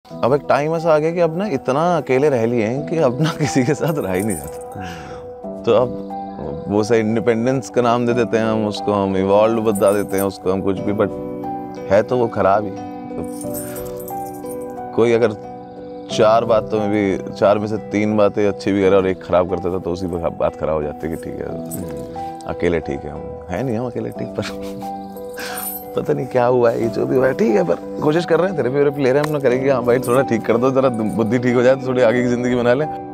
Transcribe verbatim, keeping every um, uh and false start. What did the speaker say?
अब एक टाइम ऐसा आ गया कि अब ना इतना अकेले रह लिए हैं कि अब ना किसी के साथ रहा ही नहीं जाता। तो अब वो से इंडिपेंडेंस का नाम दे देते हैं हम उसको, हम इवॉल्व बता देते हैं उसको हम कुछ भी, बट है तो वो खराब ही। तो कोई अगर चार बातों में भी, चार में से तीन बातें अच्छी भी करे और एक खराब करता था तो उसी पर बात खराब हो जाती है कि ठीक है अकेले ठीक है, हम है नहीं हम अकेले ठीक, पर पता नहीं क्या हुआ है, ये जो भी हुआ है ठीक है, पर कोशिश कर रहे हैं, थेरेपी वेरेपी ले रहे हैं, हम ना करेंगे हाँ भाई थोड़ा ठीक कर दो, जरा बुद्धि ठीक हो जाए तो थोड़ी आगे की जिंदगी बना लें।